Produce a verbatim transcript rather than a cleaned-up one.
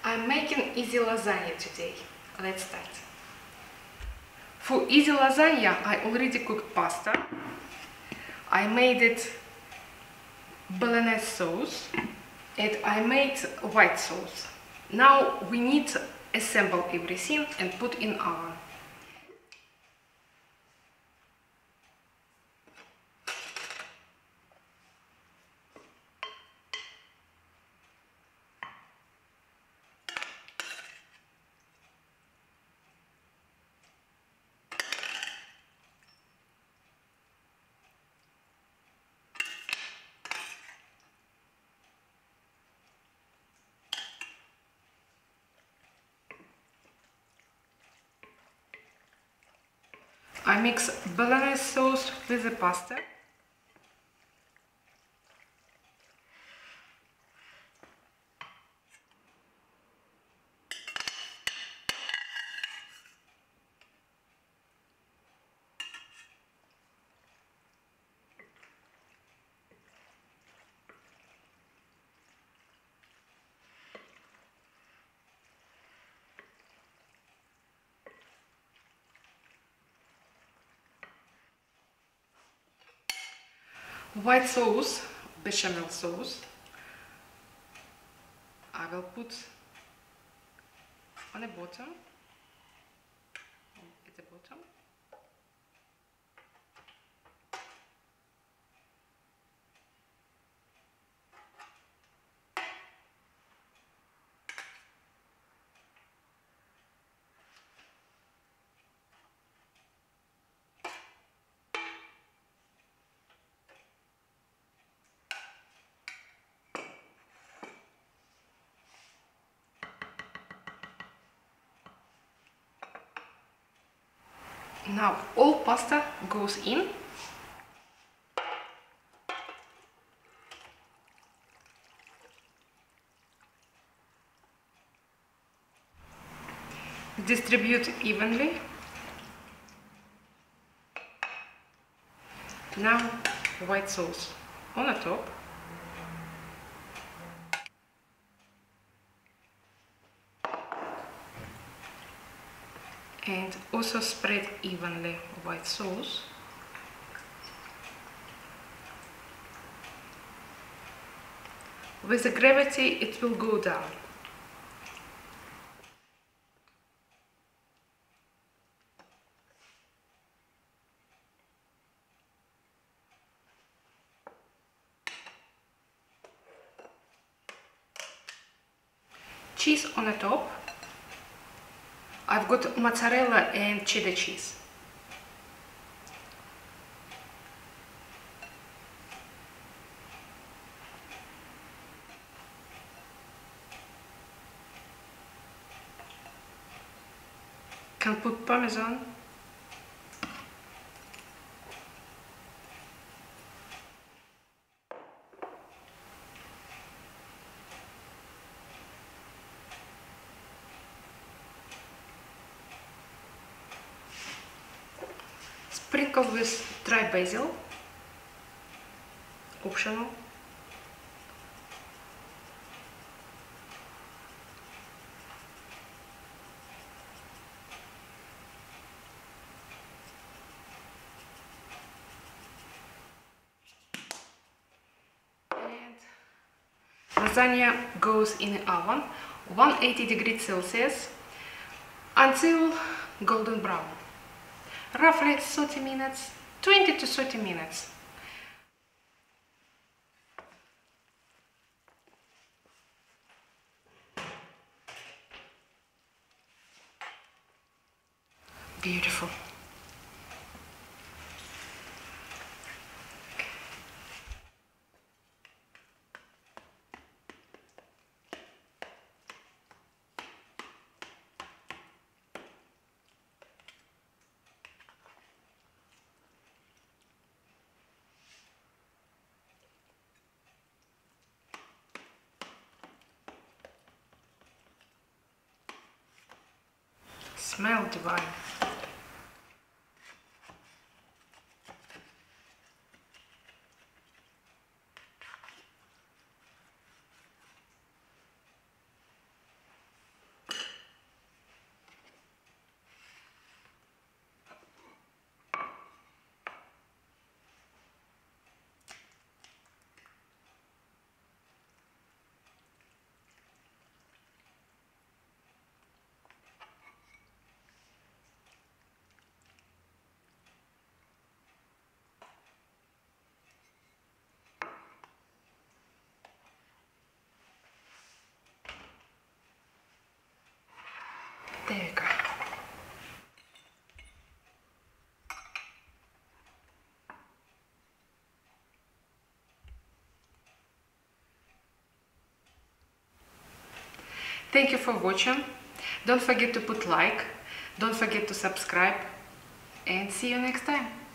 I'm making easy lasagna today. Let's start. For easy lasagna, I already cooked pasta. I made it bolognese sauce and I made white sauce. Now we need to assemble everything and put in oven. I mix bolognese sauce with the pasta. White sauce, bechamel sauce, I will put on the bottom, at the bottom. Now all pasta goes in. Distribute evenly. Now white sauce on the top. And also spread evenly white sauce. With the gravity it will go down. Cheese on the top. I've got mozzarella and cheddar cheese. Can put parmesan. Sprinkle with dry basil, optional. And lasagna goes in the oven, one hundred eighty degrees Celsius, until golden brown. Roughly thirty minutes, twenty to thirty minutes. Beautiful. Smell divine. Thank you for watching. Don't forget to put like, don't forget to subscribe, and see you next time.